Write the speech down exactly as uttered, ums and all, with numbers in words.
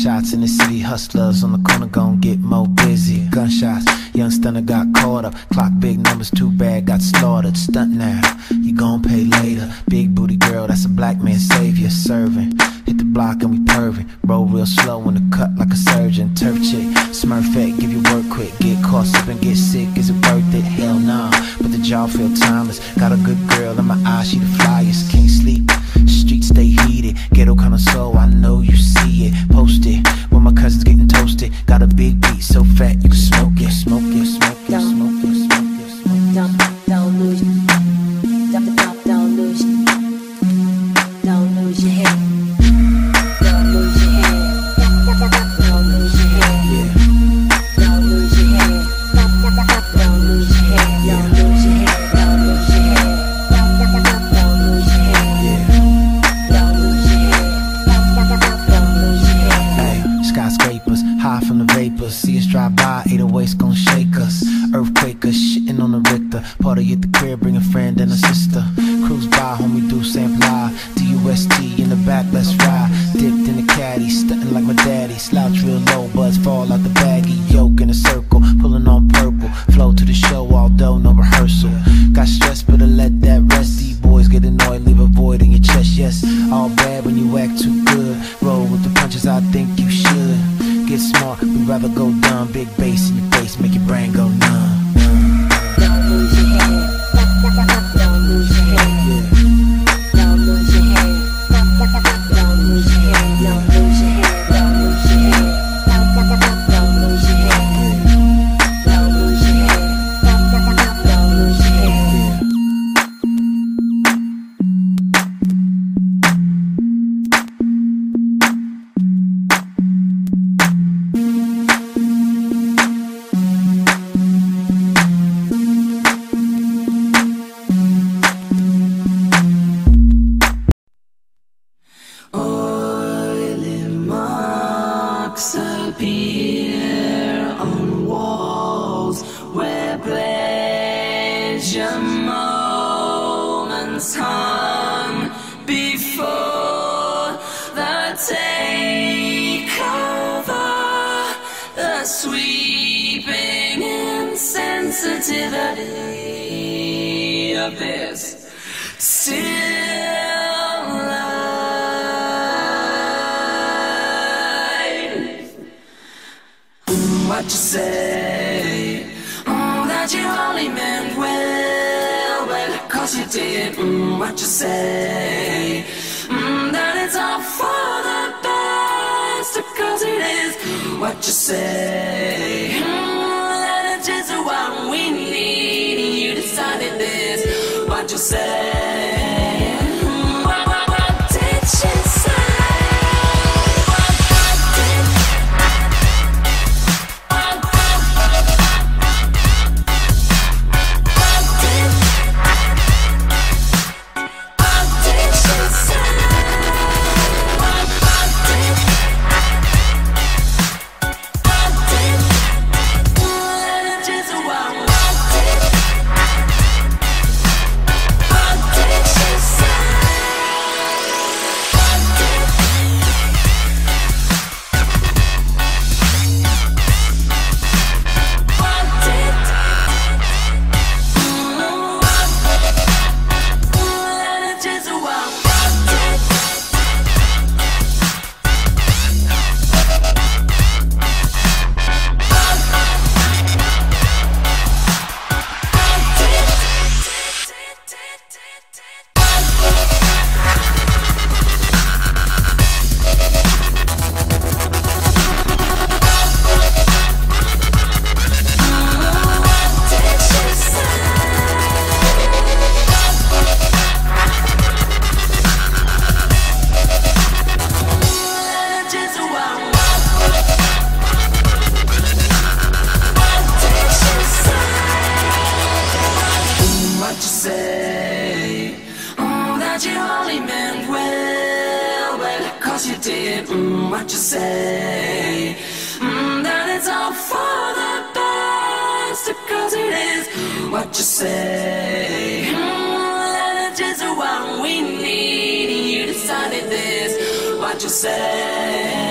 Gunshots in the city, hustlers on the corner gon' get more busy. Gunshots, young stunner got caught up. Clock big numbers, too bad, got slaughtered. Stunt now, you gon' pay later. Big booty girl, that's a black man savior. Serving, hit the block and we pervin'. Roll real slow in the cut like a surgeon. Turf chick, smurfette, give you work quick. Get caught slippin', get sick, is it worth it? Hell nah, but the jaw feel timeless. Got a good girl in my eyes, she the flyest. Can't sleep, streets stay heated. Ghetto kinda soul, I know you see it. Post it, when my cousin's getting toasted. Got a big beat, so fat you can smoke it. Smoke it, smoke it, smoke it, smoke it, smoke it. Don't, don't lose, don't, don't, don't lose, don't lose your head. Don't lose your head. Don't lose your head. Yeah. Don't lose your head. Don't lose your head. Don't lose your head. Don't lose your head. Don't lose your head. Yeah. Don't lose your head. Don't lose your head. Hey, skyscrapers, high from the vapors. See us drive by, eight oh eight's gon' shake us. Earthquakers, shitting on the Richter. Party at the crib, bring a friend and a sister. Cruise by, homie, do same fly. D U S T in the back, let's ride. Dipped in the caddy, stunting like my daddy. Slouch real low, buds fall out the baggy. Yoke in a circle, pulling on purple. Flow to the show, although no rehearsal. Got stressed, but I let that rest. These boys get annoyed, leave a void in your chest. Yes, all bad when you act too good. Roll with the punches, I think you should. Get smart, we'd rather go dumb. Big bass in your face, make your brain go numb. Don't lose your head. Don't lose your head. Don't lose your head. Don't lose your head. Don't lose your head. Don't lose your head. Don't lose your head. Don't lose your head. Don't lose your head. Oily marks appear on walls where pleasure moments hung before the takeover, the sweeping insensitivity of this still life. What you say? Mm, that you only meant well, well, cause you did. Mm, what you say? Mm, that it's all for the best, cause it is. What you say? Mm, that it's just what we need, you decided this. What you say? Mm, what, what, what did you say? did, mm, what you say, mm, that it's all for the best, because it is what you say, mm, that it's just what we need, you decided this, what you say.